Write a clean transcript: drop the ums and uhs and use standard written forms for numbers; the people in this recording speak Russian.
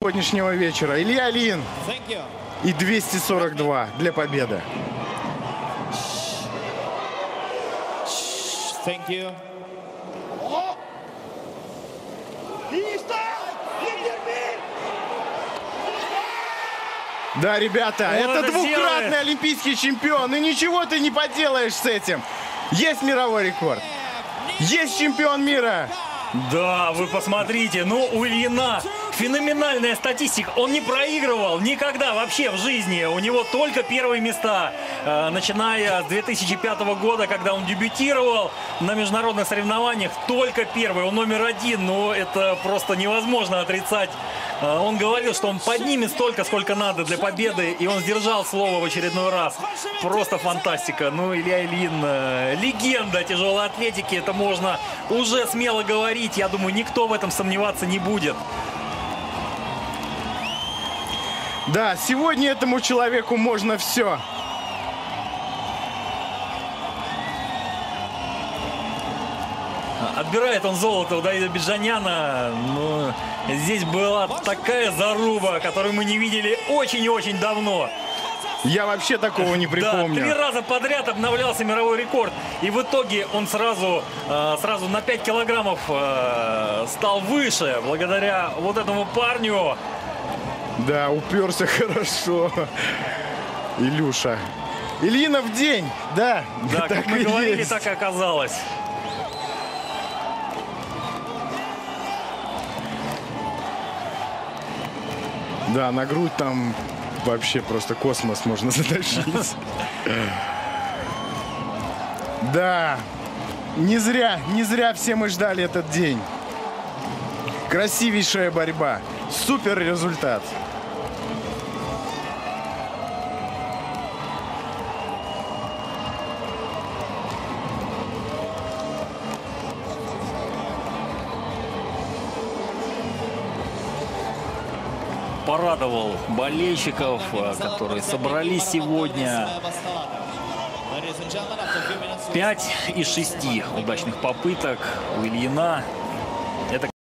сегодняшнего вечера. Илья Ильин и 242 для победы. Да, ребята, это двукратный олимпийский чемпион, и ничего ты не поделаешь с этим. Есть мировой рекорд, есть чемпион мира. Да, вы посмотрите, ну у Ильина феноменальная статистика. Он не проигрывал никогда вообще в жизни. У него только первые места. Начиная с 2005 года, когда он дебютировал на международных соревнованиях, только первый. Он номер один, но это просто невозможно отрицать. Он говорил, что он поднимет столько, сколько надо для победы, и он сдержал слово в очередной раз. Просто фантастика. Ну, Илья Ильин, легенда тяжелой атлетики, это можно уже смело говорить. Я думаю, никто в этом сомневаться не будет. Да, сегодня этому человеку можно все. Отбирает он золото у Давида Биджаняна. Но здесь была такая заруба, которую мы не видели очень и очень давно. Я вообще такого не припомню. Да, 3 раза подряд обновлялся мировой рекорд. И в итоге он сразу на 5 килограммов стал выше. Благодаря вот этому парню. Да, уперся хорошо. Илюша. Ильинов день. Да, да, как мы говорили, так и оказалось. Да, на грудь там вообще просто космос можно затащить. Да, не зря все мы ждали этот день. Красивейшая борьба, супер результат. Порадовал болельщиков, которые собрались сегодня. 5 из 6 удачных попыток у Ильина. Это